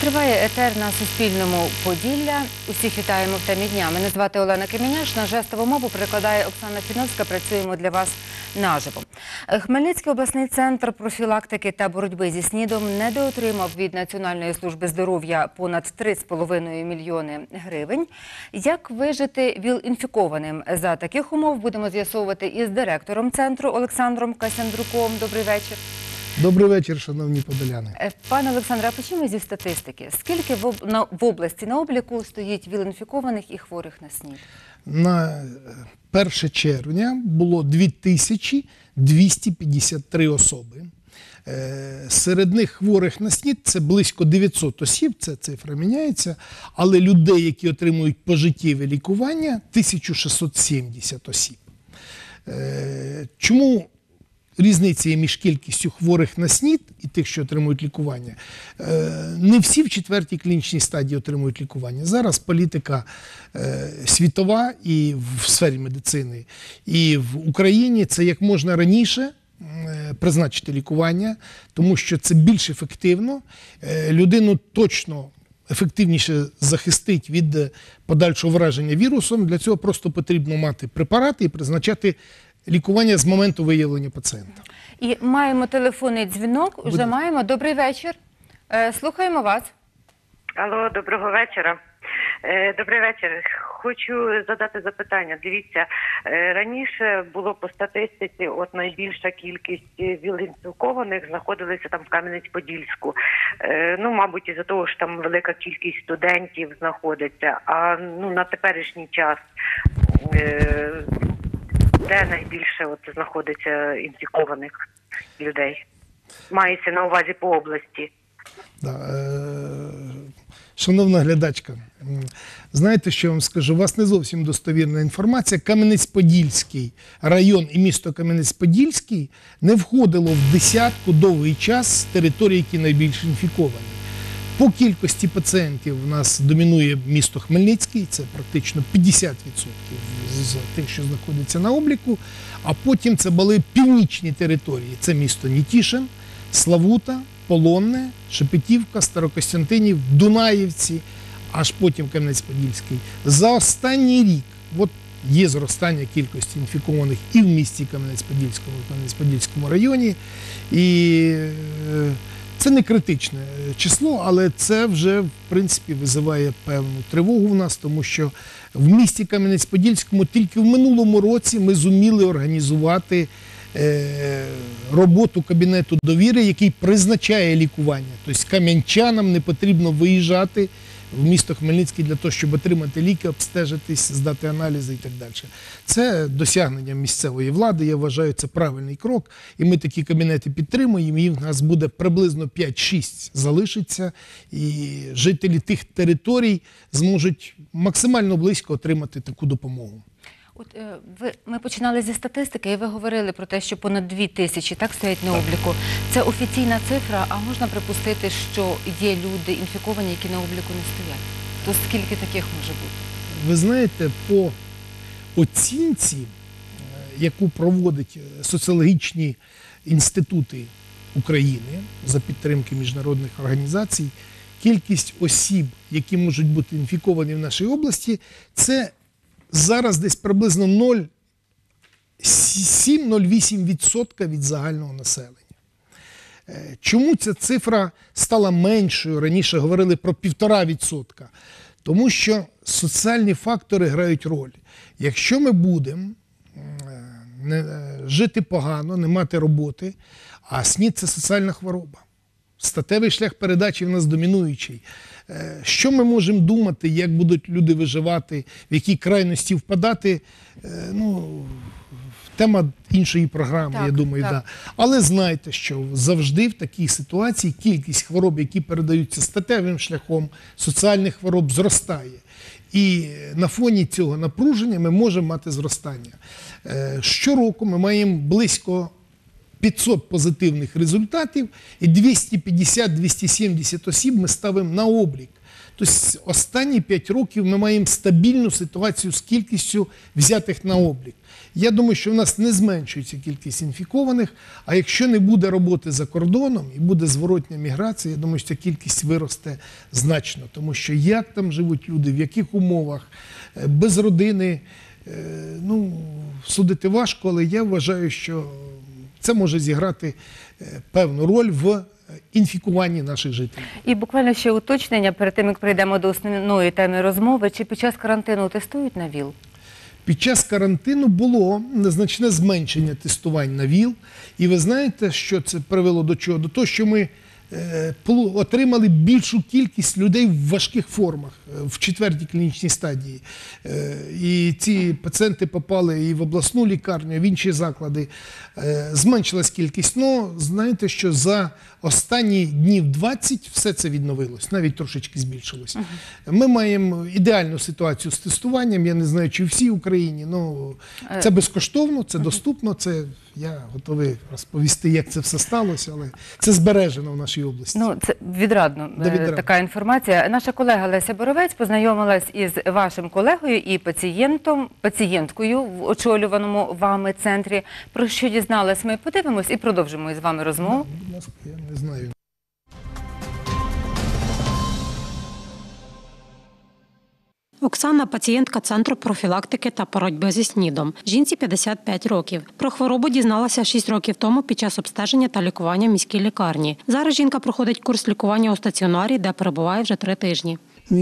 Триває етер на Суспільному Поділля. Усіх вітаємо в темі дня. Мене звати Олена Кеміняш. На жестову мову перекладає Оксана Фіновська. Працюємо для вас наживо. Хмельницький обласний центр профілактики та боротьби зі СНІДом недоотримав від Національної служби здоров'я понад 3,5 мільйони гривень. Як вижити ВІЛ-інфікованим? За таких умов будемо з'ясовувати із директором центру Олександром Касяндруком. Добрий вечір. Добрий вечір, шановні подоляни. Пане Олександре, а почнемо зі статистики. Скільки в області на обліку стоїть ВІЛ-інфікованих і хворих на СНІД? На 1 червня було 2253 особи. Серед них хворих на СНІД – це близько 900 осіб, ця цифра міняється, але людей, які отримують пожиттєве лікування – 1670 осіб. Чому різниця є між кількістю хворих на СНІД і тих, що отримують лікування? Не всі в 4-й клінічній стадії отримують лікування. Зараз політика світова і в сфері медицини, і в Україні – це як можна раніше призначити лікування, тому що це більш ефективно. Людину точно ефективніше захистить від подальшого враження вірусом. Для цього просто потрібно мати препарати і призначати лікування з моменту виявлення пацієнта. І маємо телефонний дзвінок. Уже маємо. Добрий вечір. Слухаємо вас. Алло, доброго вечора. Добрий вечір. Хочу задати запитання. Дивіться, раніше було по статистиці, от найбільша кількість ВІЛ-інфікованих знаходилися там в Кам'янець-Подільську. Ну, мабуть, із-за того, що там велика кількість студентів знаходиться. А на теперішній час де найбільше от знаходиться інфікованих людей? Мається на увазі по області. Шановна глядачка, знаєте, що я вам скажу? У вас не зовсім достовірна інформація. Кам'янець-Подільський район і місто Кам'янець-Подільський не входило в десятку довгий час територій, які найбільш інфіковані. По кількості пацієнтів у нас домінує місто Хмельницький, це практично 50% з тих, що знаходяться на обліку, а потім це були північні території. Це місто Нітішин, Славута, Полонне, Шепетівка, Старокостянтинів, Дунаївці, аж потім Кам'янець-Подільський. За останній рік от є зростання кількості інфікованих і в місті Кам'янець-Подільському, і в Кам'янець-Подільському районі. І це не критичне число, але це вже, в принципі, визиває певну тривогу в нас, тому що в місті Кам'янець-Подільському тільки в минулому році ми зуміли організувати роботу кабінету довіри, який призначає лікування. Тобто кам'янчанам не потрібно виїжджати в місто Хмельницький для того, щоб отримати ліки, обстежитись, здати аналізи і так далі. Це досягнення місцевої влади, я вважаю, це правильний крок. І ми такі кабінети підтримуємо, і в нас буде приблизно 5-6 залишиться, і жителі тих територій зможуть максимально близько отримати таку допомогу. Ми починали зі статистики, і ви говорили про те, що понад 2000 так стоять на обліку. Це офіційна цифра, а можна припустити, що є люди інфіковані, які на обліку не стоять? То скільки таких може бути? Ви знаєте, по оцінці, яку проводять соціологічні інститути України за підтримки міжнародних організацій, кількість осіб, які можуть бути інфіковані в нашій області, це зараз десь приблизно 0,7-0,8% від загального населення. Чому ця цифра стала меншою? Раніше говорили про 1,5%. Тому що соціальні фактори грають роль. Якщо ми будемо жити погано, не мати роботи, а СНІД – це соціальна хвороба. Статевий шлях передачі в нас домінуючий. Що ми можемо думати, як будуть люди виживати, в які крайності впадати? Тема іншої програми, я думаю, так. Але знайте, що завжди в такій ситуації кількість хвороб, які передаються статевим шляхом, соціальних хвороб зростає. І на фоні цього напруження ми можемо мати зростання. Щороку ми маємо близько 500 позитивних результатів і 250-270 осіб ми ставимо на облік. Тобто останні 5 років ми маємо стабільну ситуацію з кількістю взятих на облік. Я думаю, що в нас не зменшується кількість інфікованих, а якщо не буде роботи за кордоном і буде зворотня міграція, я думаю, що ця кількість виросте значно. Тому що як там живуть люди, в яких умовах, без родини, судити важко, але я вважаю, що це може зіграти певну роль в інфікуванні наших жителів. І буквально ще уточнення перед тим, як прийдемо до основної теми розмови. Чи під час карантину тестують на ВІЛ? Під час карантину було незначне зменшення тестувань на ВІЛ. І ви знаєте, що це привело до чого? До того, що ми отримали більшу кількість людей в важких формах, в 4-й клінічній стадії. І ці пацієнти попали і в обласну лікарню, і в інші заклади. Зменшилась кількість. Ну, знаєте, що за останні днів 20 все це відновилось, навіть трошечки збільшилось. Ми маємо ідеальну ситуацію з тестуванням, я не знаю, чи в всій Україні. Ну, це безкоштовно, це доступно, це я готовий розповісти, як це все сталося, але це збережено в нашій області. Ну, це відрадно, така інформація. Наша колега Леся Боровець познайомилась із вашим колегою і пацієнткою в очолюваному вами центрі. Про що дізналась, ми подивимось і продовжимо із вами розмову. Будь ласка, я не знаю. Оксана – пацієнтка Центру профілактики та боротьби зі СНІДом. Жінці 55 років. Про хворобу дізналася 6 років тому під час обстеження та лікування в міській лікарні. Зараз жінка проходить курс лікування у стаціонарі, де перебуває вже 3 тижні.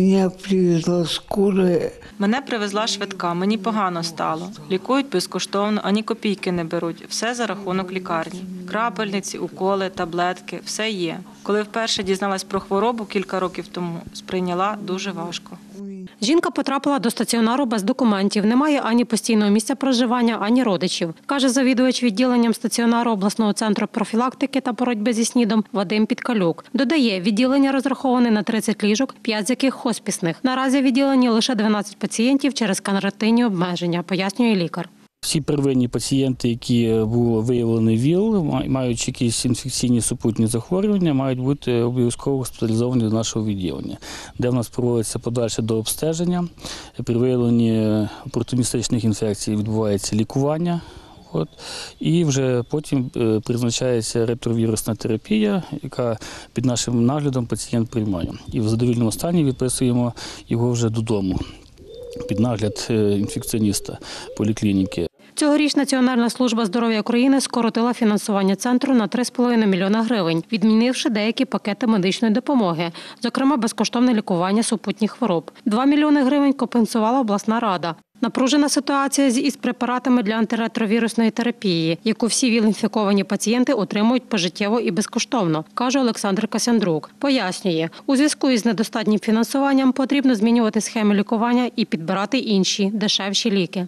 Мене привезла швидка, мені погано стало. Лікують безкоштовно, ані копійки не беруть. Все за рахунок лікарні. Крапельниці, уколи, таблетки – все є. Коли вперше дізналась про хворобу кілька років тому, сприйняла дуже важко. Жінка потрапила до стаціонару без документів, немає ані постійного місця проживання, ані родичів, каже завідувач відділенням стаціонару обласного центру профілактики та боротьби зі СНІДом Вадим Підкалюк. Додає, відділення розраховане на 30 ліжок, 5 з яких хоспісних. Наразі в відділенні лише 12 пацієнтів через карантинні обмеження, пояснює лікар. Всі первинні пацієнти, які були виявлені ВІЛ, маючи якісь інфекційні супутні захворювання, мають бути обов'язково госпіталізовані до нашого відділення, де в нас проводиться подальше дообстеження. При виявленні опортуністичних інфекцій відбувається лікування. І вже потім призначається ретровірусна терапія, яка під нашим наглядом пацієнт приймає. І в задовільному стані відписуємо його вже додому під нагляд інфекціоніста поліклініки. Цьогоріч Національна служба здоров'я України скоротила фінансування центру на 3,5 мільйона гривень, відмінивши деякі пакети медичної допомоги, зокрема безкоштовне лікування супутніх хвороб. 2 мільйони гривень компенсувала обласна рада. Напружена ситуація із препаратами для антиретровірусної терапії, яку всі ВІЛ-інфіковані пацієнти отримують пожиттєво і безкоштовно, каже Олександр Касяндрук. Пояснює, у зв'язку із недостатнім фінансуванням потрібно змінювати схеми лікування і підбирати інші, дешевші ліки.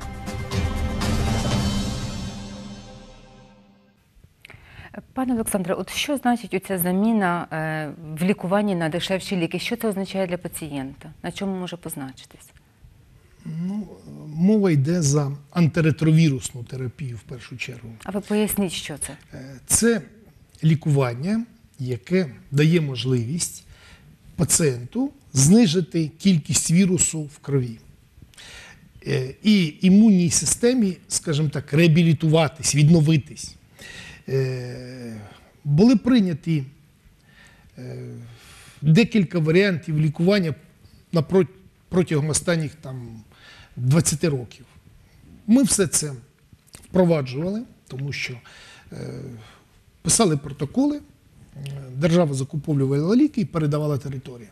Пане Олександре, от що значить оця заміна в лікуванні на дешевші ліки? Що це означає для пацієнта? На чому може позначитись? Мова йде за антиретровірусну терапію в першу чергу. А ви поясніть, що це? Це лікування, яке дає можливість пацієнту знижити кількість вірусу в крові. І імунній системі, скажімо так, реабілітуватись, відновитись. Були прийняті декілька варіантів лікування протягом останніх 20 років. Ми все це впроваджували, тому що писали протоколи, держава закуповувала ліки і передавала територію.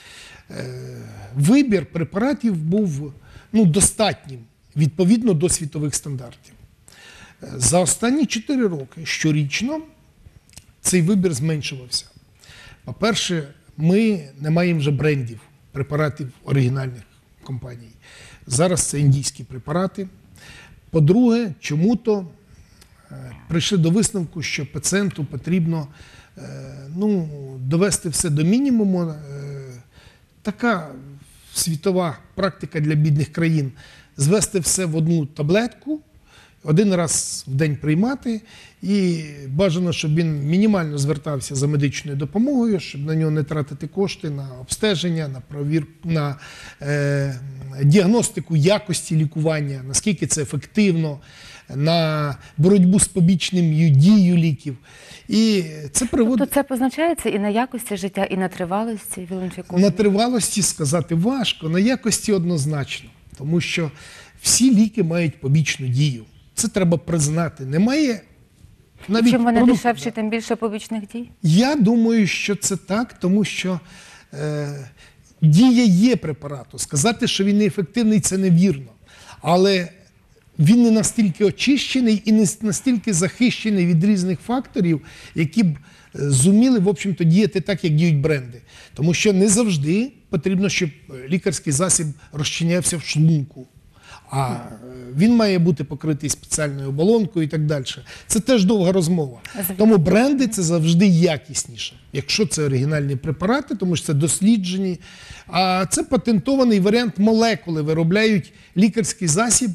Вибір препаратів був достатнім, відповідно до світових стандартів. За останні 4 роки щорічно цей вибір зменшувався. По-перше, ми не маємо вже брендів, препаратів оригінальних компаній. Зараз це індійські препарати. По-друге, чому-то прийшли до висновку, що пацієнту потрібно довести все до мінімуму. Така світова практика для бідних країн – звести все в одну таблетку один раз в день приймати, і бажано, щоб він мінімально звертався за медичною допомогою, щоб на нього не тратити кошти на обстеження, на діагностику якості лікування, наскільки це ефективно, на боротьбу з побічною дією ліків. І це приводить... Тобто це позначається і на якості життя, і на тривалості вілончикової? На тривалості сказати важко, на якості однозначно. Тому що всі ліки мають побічну дію. Це треба признати. Немає навіть Чим вони продукту. дешевші, тим більше побічних дій? Я думаю, що це так, тому що дія є препарату. Сказати, що він неефективний, це невірно. Але він не настільки очищений і не настільки захищений від різних факторів, які б зуміли, в общем-то, діяти так, як діють бренди. Тому що не завжди потрібно, щоб лікарський засіб розчинявся в шлунку. А він має бути покритий спеціальною оболонкою і так далі. Це теж довга розмова. Тому бренди – це завжди якісніше. Якщо це оригінальні препарати, тому що це досліджені. А це патентований варіант молекули. Виробляють лікарський засіб.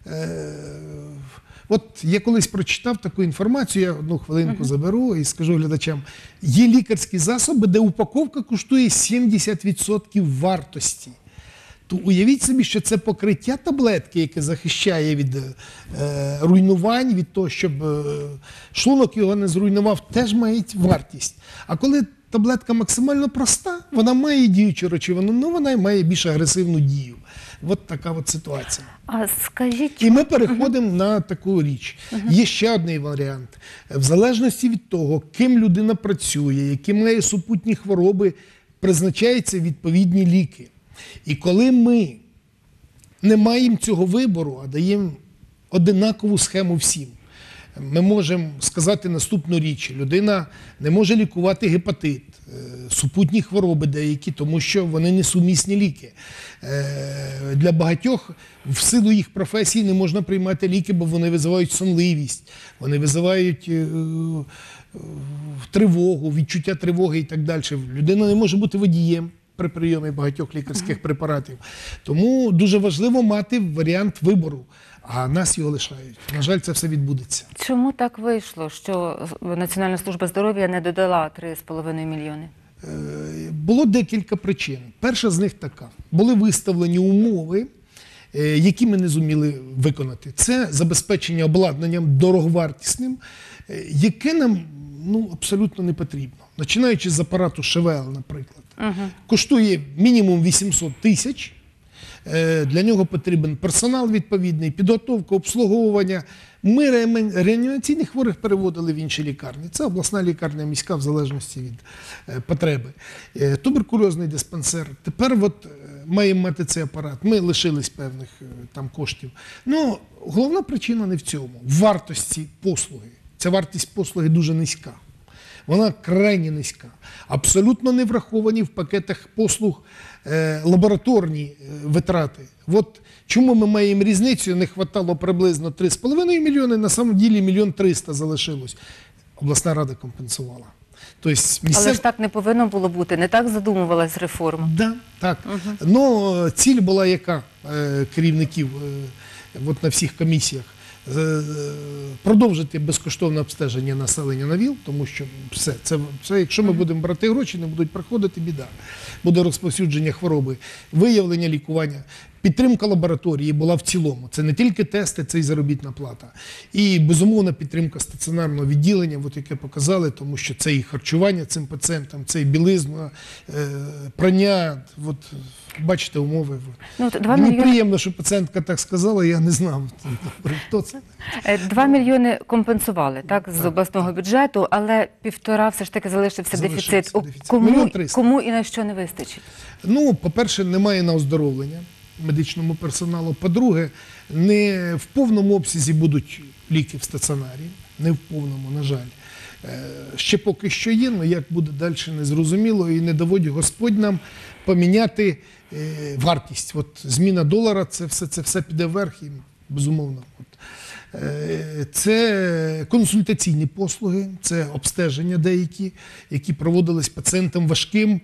От я колись прочитав таку інформацію, я одну хвилинку заберу і скажу глядачам. Є лікарські засоби, де упаковка коштує 70% вартості. То уявіть собі, що це покриття таблетки, яке захищає від руйнувань, від того, щоб шлунок його не зруйнував, теж має вартість. А коли таблетка максимально проста, вона має діючу речовину, але вона має більш агресивну дію. От така от ситуація. А скажіть... І ми переходимо на таку річ. Є ще один варіант. В залежності від того, ким людина працює, які має супутні хвороби, призначаються відповідні ліки. І коли ми не маємо цього вибору, а даємо одинакову схему всім, ми можемо сказати наступну річ. Людина не може лікувати гепатит, супутні хвороби деякі, тому що вони несумісні ліки. Для багатьох в силу їх професії не можна приймати ліки, бо вони визивають сонливість, вони визивають тривогу, відчуття тривоги і так далі. Людина не може бути водієм при прийомі багатьох лікарських препаратів. Тому дуже важливо мати варіант вибору, а нас його лишають. На жаль, це все відбудеться. Чому так вийшло, що Національна служба здоров'я не додала 3,5 мільйони? Було декілька причин. Перша з них така. Були виставлені умови, які ми не зуміли виконати. Це забезпечення обладнанням дороговартісним, яке нам абсолютно не потрібно. Починаючи з апарату ШВЛ, наприклад. Коштує мінімум 800 тисяч. Для нього потрібен персонал відповідний, підготовка, обслуговування. Ми реанімаційних хворих переводили в інші лікарні. Це обласна лікарня, міська, в залежності від потреби. Туберкульозний диспансер. Тепер маємо мати цей апарат. Ми лишились певних там коштів. Ну, головна причина не в цьому. В вартості послуги. Ця вартість послуги дуже низька. Вона крайне низька. Абсолютно не враховані в пакетах послуг лабораторні витрати. От чому ми маємо різницю? Не хватало приблизно 3,5 мільйони, на самом ділі 1 мільйон 300 залишилось. Обласна рада компенсувала. Тобто, Але ж так не повинно було бути, не так задумувалась реформа. Да, так. Но ціль була яка керівників на всіх комісіях? Продовжити безкоштовне обстеження населення на ВІЛ, тому що це якщо ми будемо брати гроші, не будуть проходити, біда. Буде розповсюдження хвороби, виявлення, лікування. Підтримка лабораторії була в цілому. Це не тільки тести, це і заробітна плата. І, безумовно, підтримка стаціонарного відділення, яке показали, тому що це і харчування цим пацієнтам, це і білизна, прання, бачите, умови. Мені приємно, що пацієнтка так сказала, я не знав, хто це. 2 мільйони компенсували, так, з обласного бюджету, але 1,5 все ж таки залишився дефіцит. Кому і на що не вистачить? Ну, по-перше, немає на оздоровлення медичному персоналу. По-друге, не в повному обсязі будуть ліки в стаціонарі. Не в повному, на жаль. Ще поки що є, але як буде далі, не зрозуміло. І не доводить Господь нам поміняти вартість. Зміна долара, це все піде вверх, і безумовно. Це консультаційні послуги, це обстеження деякі, які проводились пацієнтам важким,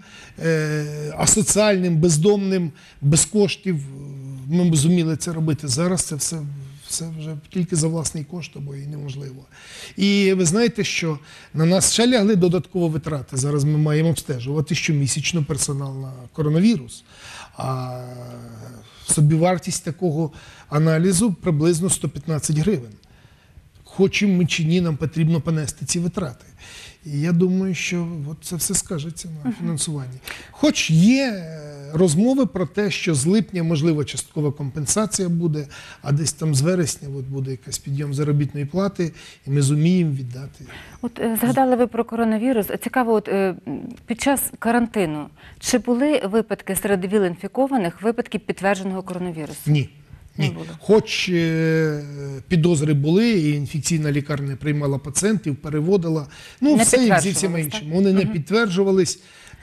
асоціальним, бездомним, без коштів. Ми зуміли це робити. Зараз це все вже тільки за власний кошт, бо і неможливо. І ви знаєте, що на нас ще лягли додаткові витрати. Зараз ми маємо обстежувати щомісячно персонал на коронавірус. А собівартість такого аналізу приблизно 115 гривень. Хочемо ми чи ні, нам потрібно понести ці витрати. І я думаю, що от це все скажеться на фінансуванні. Хоч є розмови про те, що з липня, можливо, часткова компенсація буде, а десь там з вересня от буде якийсь підйом заробітної плати, і ми зуміємо віддати. От згадали ви про коронавірус. Цікаво, от під час карантину, чи були випадки серед ВІЛ-інфікованих, випадки підтвердженого коронавірусу? Ні. Не Ні. було. Хоч підозри були, і інфекційна лікарня приймала пацієнтів, переводила. Ну, Не все як зі всім підтверджувались, іншим. Вони не підтверджувались.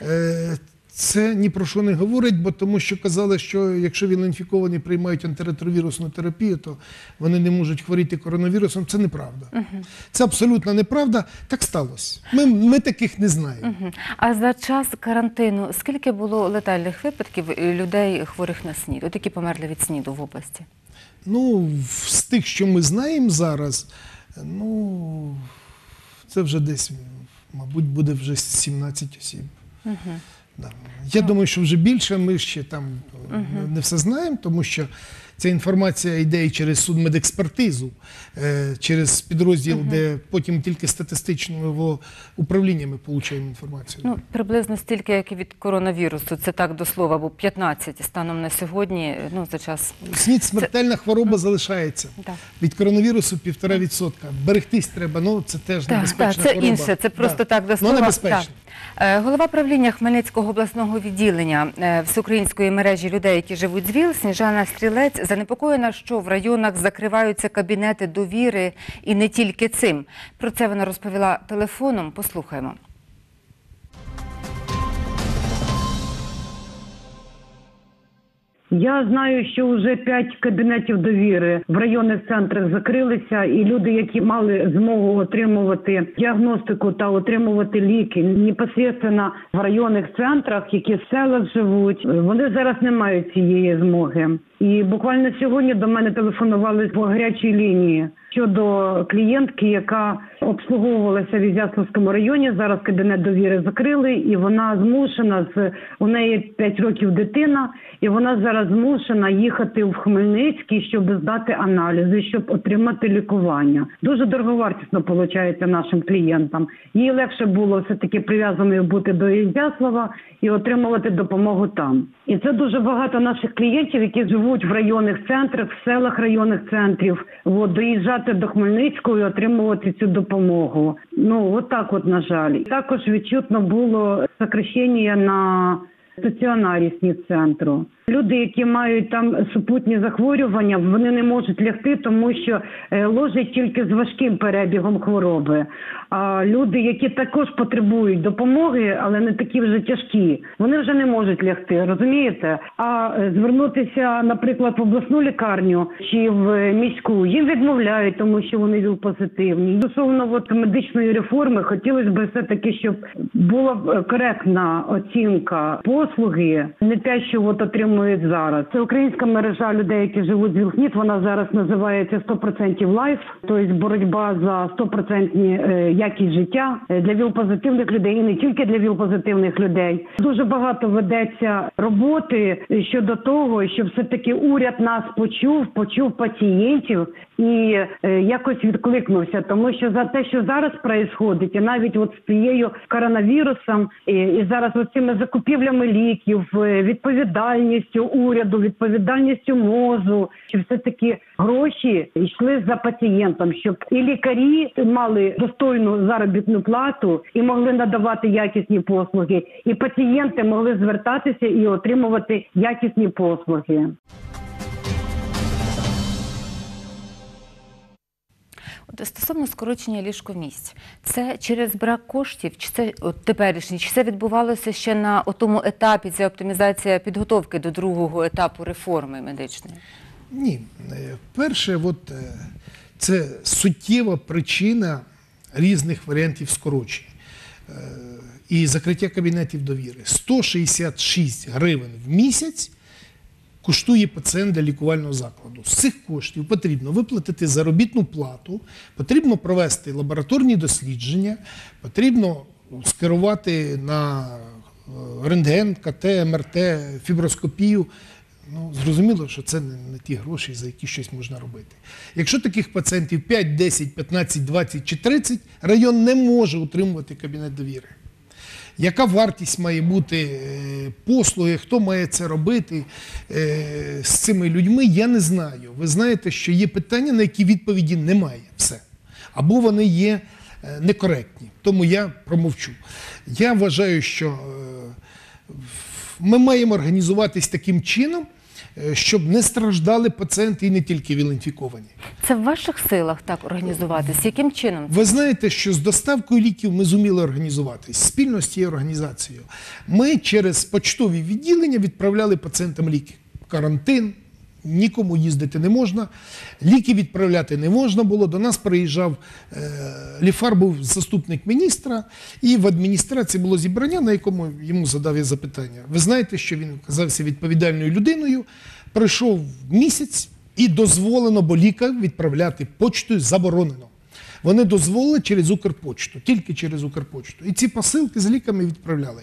Це ні про що не говорить, бо тому що казали, що якщо ВІЛ-інфіковані приймають антиретровірусну терапію, то вони не можуть хворіти коронавірусом. Це неправда. Це абсолютно неправда. Так сталося. Ми таких не знаємо. А за час карантину скільки було летальних випадків людей, хворих на СНІД, от які померли від СНІДу в області? Ну, з тих, що ми знаємо зараз, ну, це вже десь, мабуть, буде вже 17 осіб. Да. Я думаю, що вже більше, ми ще там не все знаємо, тому що ця інформація йде і через судмедекспертизу, через підрозділ, де потім тільки статистичного управління ми отримуємо інформацію. Ну, приблизно стільки, як і від коронавірусу. Це так до слова, бо 15 станом на сьогодні, ну, за час. СНІД – смертельна хвороба залишається. Так. Від коронавірусу 1,5%. Берегтись треба, ну це теж небезпечна це хвороба. інше, це просто так до слова. Ну, небезпечно. Голова правління Хмельницького обласного відділення всеукраїнської мережі людей, які живуть з ВІЛ, Сніжана Стрілець, занепокоєна, що в районах закриваються кабінети довіри і не тільки цим. Про це вона розповіла телефоном. Послухаємо. Я знаю, що вже 5 кабінетів довіри в районних центрах закрилися, і люди, які мали змогу отримувати діагностику та отримувати ліки непосередньо в районних центрах, які в селах живуть, вони зараз не мають цієї змоги. І буквально сьогодні до мене телефонували по гарячій лінії щодо клієнтки, яка обслуговувалася в Ізяславському районі. Зараз кабінет довіри закрили, і вона змушена, у неї 5 років дитина, і вона зараз змушена їхати в Хмельницький, щоб здати аналізи, щоб отримати лікування. Дуже дороговартісно виходить нашим клієнтам. Їй легше було все-таки прив'язаною бути до Ізяслава і отримувати допомогу там. І це дуже багато наших клієнтів, які живуть в районних центрах, в селах районних центрів, доїжджати до Хмельницького і отримувати цю допомогу. Ну, от так от, на жаль. Також відчутно було сокращення на стаціонарі СНІД-центру. Люди, які мають там супутні захворювання, вони не можуть лягти, тому що ложать тільки з важким перебігом хвороби. А люди, які також потребують допомоги, але не такі вже тяжкі, вони вже не можуть лягти, розумієте? А звернутися, наприклад, в обласну лікарню чи в міську, їм відмовляють, тому що вони ВІЛ-позитивні. Стосовно медичної реформи, хотілося б все-таки, щоб була коректна оцінка послуги, не те, що отримують зараз. Це українська мережа людей, які живуть з ВІЛ-СНІД, вона зараз називається 100% Life, тобто боротьба за 100% якість життя для ВІЛ-позитивних людей і не тільки для ВІЛ-позитивних людей. Дуже багато ведеться роботи щодо того, щоб все-таки уряд нас почув пацієнтів і якось відкликнувся. Тому що за те, що зараз відбувається, і навіть от з цією коронавірусом, і зараз от цими закупівлями ліків, відповідальністю уряду, відповідальністю МОЗу, щоб все-таки гроші йшли за пацієнтом, щоб і лікарі мали достойну заробітну плату і могли надавати якісні послуги, і пацієнти могли звертатися і отримувати якісні послуги. Стосовно скорочення ліжкомісць, це через брак коштів, чи це теперішній, чи це відбувалося ще на тому етапі, це оптимізація підготовки до другого етапу реформи медичної? Ні. Перше, це суттєва причина різних варіантів скорочень і закриття кабінетів довіри. 166 гривень в місяць коштує пацієнт для лікувального закладу. З цих коштів потрібно виплатити заробітну плату, потрібно провести лабораторні дослідження, потрібно скерувати на рентген, КТ, МРТ, фіброскопію. Ну, зрозуміло, що це не ті гроші, за які щось можна робити. Якщо таких пацієнтів 5, 10, 15, 20 чи 30, район не може утримувати кабінет довіри. Яка вартість має бути послуги, хто має це робити з цими людьми, я не знаю. Ви знаєте, що є питання, на які відповіді немає. Все. Або вони є некоректні. Тому я промовчу. Я вважаю, що ми маємо організуватись таким чином, щоб не страждали пацієнти і не тільки ВІЛ-інфіковані. Це в ваших силах так організуватись? Яким чином? Ви знаєте, що з доставкою ліків ми зуміли організуватись спільно з цією організацією. Ми через почтові відділення відправляли пацієнтам ліки. Карантин, нікому їздити не можна, ліки відправляти не можна було. До нас приїжджав Ліфар, був заступник міністра, і в адміністрації було зібрання, на якому йому задав я запитання. Ви знаєте, що він оказався відповідальною людиною, пройшов місяць і дозволено, бо ліки відправляти почтою заборонено. Вони дозволили через Укрпочту, тільки через Укрпочту. І ці посилки з ліками відправляли.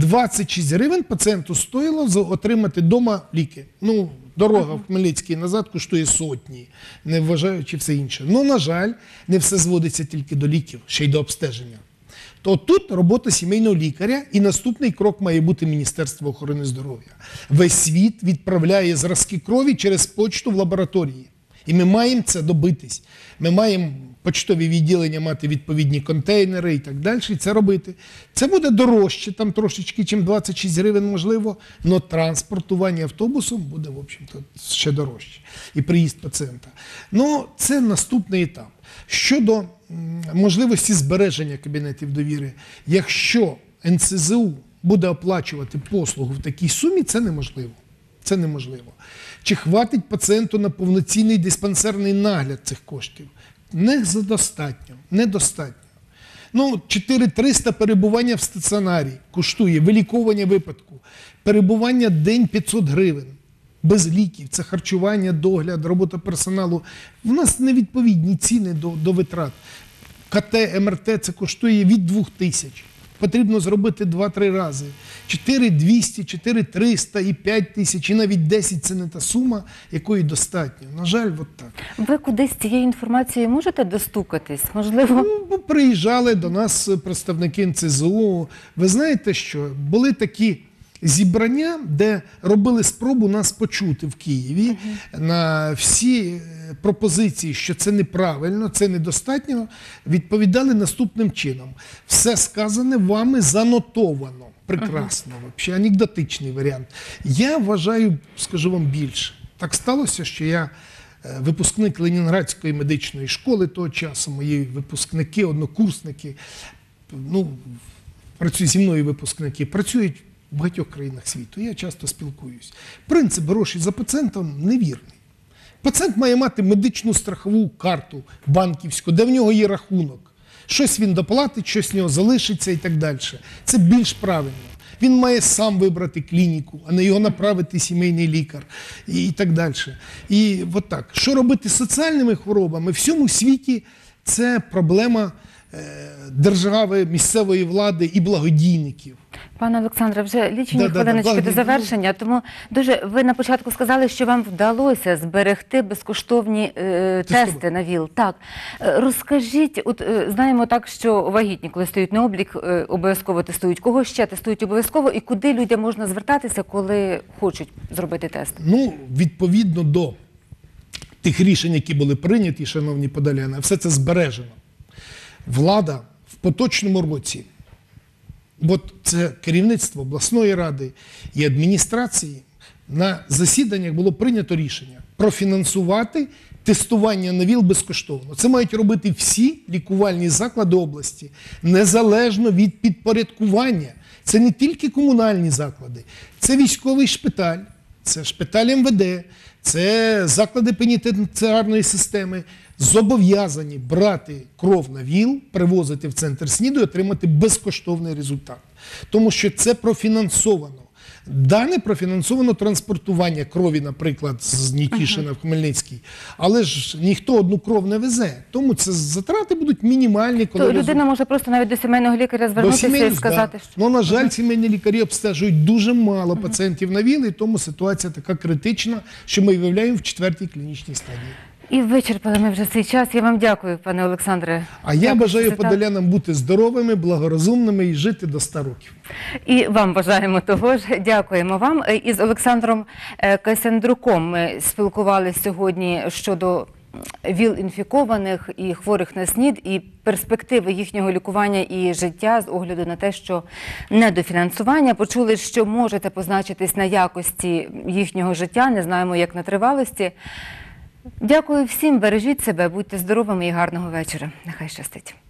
26 гривень пацієнту стоїло отримати вдома ліки. Ну, дорога в Хмельницький назад коштує сотні, не вважаючи все інше. Ну, на жаль, не все зводиться тільки до ліків, ще й до обстеження. То тут робота сімейного лікаря, і наступний крок має бути Міністерство охорони здоров'я. Весь світ відправляє зразки крові через почту в лабораторії. І ми маємо це добитись. Ми маємо почтові відділення мати відповідні контейнери і так далі, і це робити. Це буде дорожче, там трошечки, чим 26 гривень можливо, але транспортування автобусом буде, в общем-то, ще дорожче. І приїзд пацієнта. Ну, це наступний етап. Щодо можливості збереження кабінетів довіри, якщо НСЗУ буде оплачувати послугу в такій сумі, це неможливо. Це неможливо. Чи хватить пацієнту на повноцінний диспансерний нагляд цих коштів? Недостатньо. Недостатньо. Ну, 4300 перебування в стаціонарі коштує, виліковування випадку. Перебування день 500 гривень. Без ліків, це харчування, догляд, робота персоналу. У нас невідповідні ціни до витрат. КТ, МРТ це коштує від 2000. Потрібно зробити 2-3 рази. 4200, 4300 і 5000, і навіть 10 – це не та сума, якої достатньо. На жаль, от так. Ви кудись з цією інформацією можете достукатись? Можливо? Ну, приїжджали до нас представники НСЗУ. Ви знаєте, що були такі зібрання, де робили спробу нас почути в Києві на всі пропозиції, що це неправильно, це недостатньо, відповідали наступним чином. Все сказане вами занотовано. Прекрасно, взагалі, анекдотичний варіант. Я вважаю, скажу вам більше. Так сталося, що я випускник Ленінградської медичної школи того часу, мої випускники, однокурсники, ну, працюють зі мною випускники, працюють в багатьох країнах світу. Я часто спілкуюсь. Принцип грошей за пацієнтом невірний. Пацієнт має мати медичну страхову карту банківську, де в нього є рахунок. Щось він доплатить, щось в нього залишиться і так далі. Це більш правильно. Він має сам вибрати клініку, а не його направити сімейний лікар і так далі. І от так. Що робити з соціальними хворобами? В всьому світі це проблема держави, місцевої влади і благодійників. Пане Олександре, вже лічені хвилиночки до завершення, тому ви на початку сказали, що вам вдалося зберегти безкоштовні тести на ВІЛ. Так. Розкажіть, от знаємо так, що вагітні, коли стають на облік, обов'язково тестують. Кого ще тестують обов'язково і куди людям можна звертатися, коли хочуть зробити тест? Ну, відповідно до тих рішень, які були прийняті, шановні Подоляни, все це збережено. Влада в поточному році, бо це керівництво обласної ради і адміністрації, на засіданнях було прийнято рішення профінансувати тестування на ВІЛ безкоштовно. Це мають робити всі лікувальні заклади області, незалежно від підпорядкування. Це не тільки комунальні заклади, це військовий шпиталь, це шпиталь МВД, це заклади пенітенціарної системи, зобов'язані брати кров на ВІЛ, привозити в центр СНІДу і отримати безкоштовний результат. Тому що це профінансовано. Дане профінансовано транспортування крові, наприклад, з Нікішина в Хмельницький. Але ж ніхто одну кров не везе. Тому це затрати будуть мінімальні. Коли То людина може просто навіть до сімейного лікаря звернутися і сказати, що... Ну, на жаль, сімейні лікарі обстежують дуже мало пацієнтів на ВІЛ, і тому ситуація така критична, що ми виявляємо в 4-й клінічній стадії. І вичерпали ми вже цей час. Я вам дякую, пане Олександре. А я бажаю подолянам бути здоровими, благорозумними і жити до 100 років. І вам бажаємо того ж. Дякуємо вам. Із Олександром Касяндруком ми спілкувалися сьогодні щодо ВІЛ-інфікованих і хворих на СНІД, і перспективи їхнього лікування і життя з огляду на те, що недофінансування. Почули, що можете позначитись на якості їхнього життя, не знаємо, як на тривалості. Дякую всім, бережіть себе, будьте здоровими і гарного вечора. Нехай щастить.